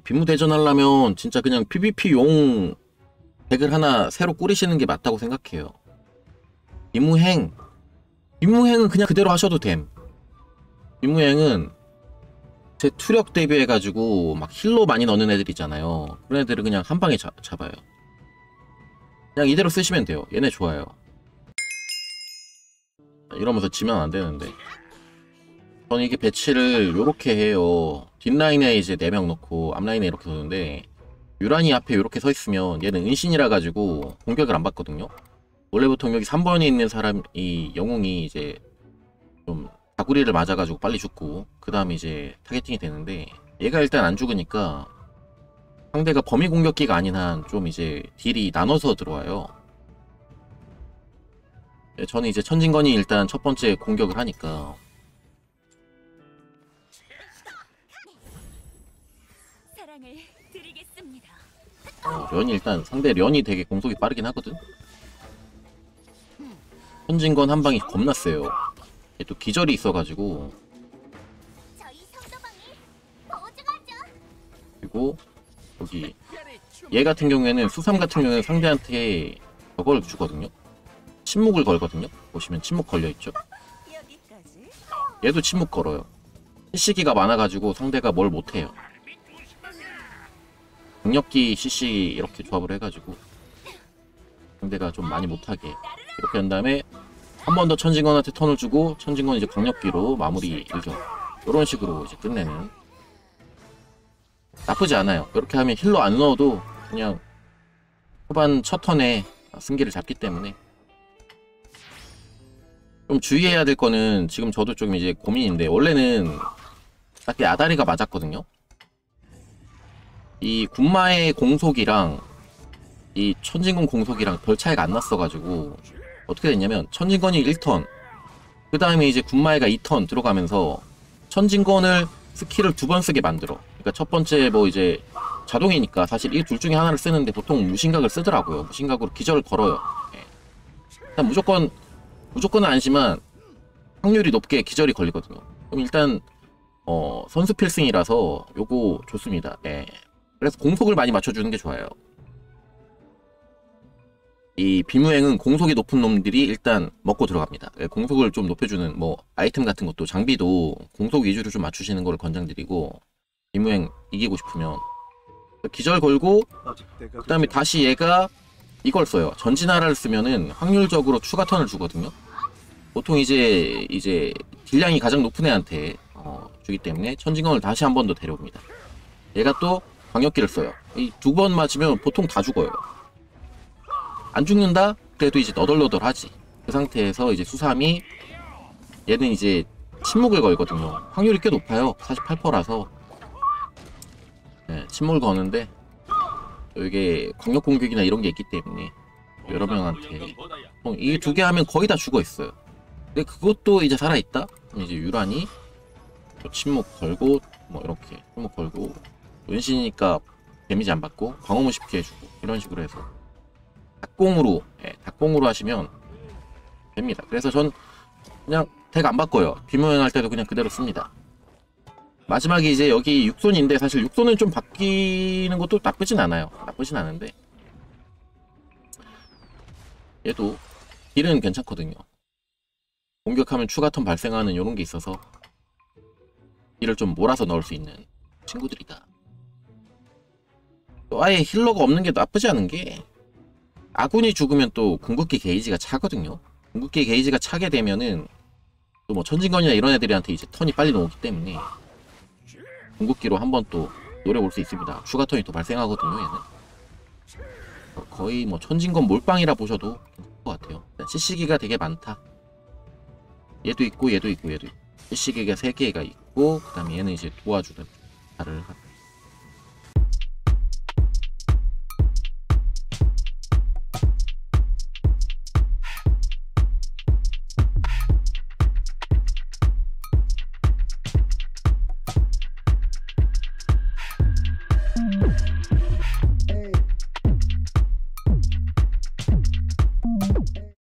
빈무 대전하려면 진짜 그냥 PVP용 덱을 하나 새로 꾸리시는 게 맞다고 생각해요. 빈무행은 그냥 그대로 하셔도 됨. 빈무행은 제 투력 대비해가지고 막 힐로 많이 넣는 애들 있잖아요. 그런 애들을 그냥 한 방에 잡아요. 그냥 이대로 쓰시면 돼요. 얘네 좋아요. 이러면서 지면 안 되는데. 저는 이게 배치를 요렇게 해요. 뒷라인에 이제 4명 넣고 앞라인에 이렇게 넣는데, 유란이 앞에 이렇게 서 있으면 얘는 은신이라 가지고 공격을 안 받거든요. 원래 보통 여기 3번에 있는 사람이 영웅이 이제 좀 다구리를 맞아가지고 빨리 죽고 그 다음에 이제 타겟팅이 되는데, 얘가 일단 안 죽으니까 상대가 범위 공격기가 아닌 한 좀 이제 딜이 나눠서 들어와요. 저는 이제 천진건이 일단 첫 번째 공격을 하니까. 련이 일단 상대 련이 되게 공속이 빠르긴 하거든. 천진건 한 방이 겁나 세요. 얘 또 기절이 있어가지고. 그리고 여기 얘 같은 경우에는 수삼 같은 경우에는 상대한테 저걸 주거든요. 침묵을 걸거든요. 보시면 침묵 걸려있죠. 얘도 침묵 걸어요. CC기가 많아가지고 상대가 뭘 못해요. 강력기 CC 이렇게 조합을 해가지고 상대가 좀 많이 못하게 이렇게 한 다음에 한 번 더 천진건한테 턴을 주고 천진건 이제 강력기로 마무리 일격, 이런 식으로 이제 끝내는. 나쁘지 않아요. 이렇게 하면 힐러 안 넣어도 그냥 후반 첫 턴에 승기를 잡기 때문에. 좀 주의해야 될 거는, 지금 저도 좀 이제 고민인데, 원래는 딱히 아다리가 맞았거든요. 이 군마의 공속이랑 이 천진건 공속이랑 별 차이가 안 났어가지고 어떻게 됐냐면, 천진건이 1턴, 그 다음에 이제 군마애가 2턴 들어가면서 천진건을 스킬을 2번 쓰게 만들어. 그러니까 첫 번째 뭐 이제 자동이니까 사실 이 둘 중에 하나를 쓰는데 보통 무심각을 쓰더라고요. 무심각으로 기절을 걸어요. 예. 일단 무조건은 아니지만 확률이 높게 기절이 걸리거든요. 그럼 일단 선수 필승이라서 요거 좋습니다. 예. 그래서 공속을 많이 맞춰주는 게 좋아요. 이 비무행은 공속이 높은 놈들이 일단 먹고 들어갑니다. 예, 공속을 좀 높여주는 뭐 아이템 같은 것도, 장비도 공속 위주로 좀 맞추시는 걸 권장드리고, 비무행 이기고 싶으면 기절 걸고 그 다음에 다시 얘가 이걸 써요. 전진하라를 쓰면은 확률적으로 추가 턴을 주거든요. 보통 이제 딜량이 가장 높은 애한테 주기 때문에 천진건을 다시 한 번 더 데려옵니다. 얘가 또 광역기를 써요. 이 2번 맞으면 보통 다 죽어요. 안 죽는다? 그래도 이제 너덜너덜하지. 그 상태에서 이제 수삼이, 얘는 이제 침묵을 걸거든요. 확률이 꽤 높아요. 48%라서. 네, 침묵을 거는데 이게 광역 공격이나 이런 게 있기 때문에 여러 명한테 이 2개 하면 거의 다 죽어 있어요. 근데 그것도 이제 살아있다? 이제 유란이 침묵 걸고 뭐 이렇게 침묵 걸고, 은신이니까 데미지 안 받고 방어문 쉽게 해주고, 이런 식으로 해서 닭공으로 하시면 됩니다. 그래서 전 그냥 덱 안 바꿔요. 비무행 할 때도 그냥 그대로 씁니다. 마지막에 이제 여기 육손인데, 사실 육손은 좀 바뀌는 것도 나쁘진 않아요. 나쁘진 않은데 얘도 딜은 괜찮거든요. 공격하면 추가 턴 발생하는 이런 게 있어서 딜을 좀 몰아서 넣을 수 있는 친구들이다. 또 아예 힐러가 없는 게 나쁘지 않은 게, 아군이 죽으면 또 궁극기 게이지가 차거든요. 궁극기 게이지가 차게 되면은 또 뭐 천진건이나 이런 애들한테 이제 턴이 빨리 나오기 때문에 궁극기로 한번 또 노려볼 수 있습니다. 추가 턴이 또 발생하거든요, 얘는. 거의 뭐 천진건 몰빵이라 보셔도 괜찮을 것 같아요. CC기가 되게 많다. 얘도 있고 얘도 있고 얘도 있고. CC기가 3개가 있고, 그 다음에 얘는 이제 도와주는 달을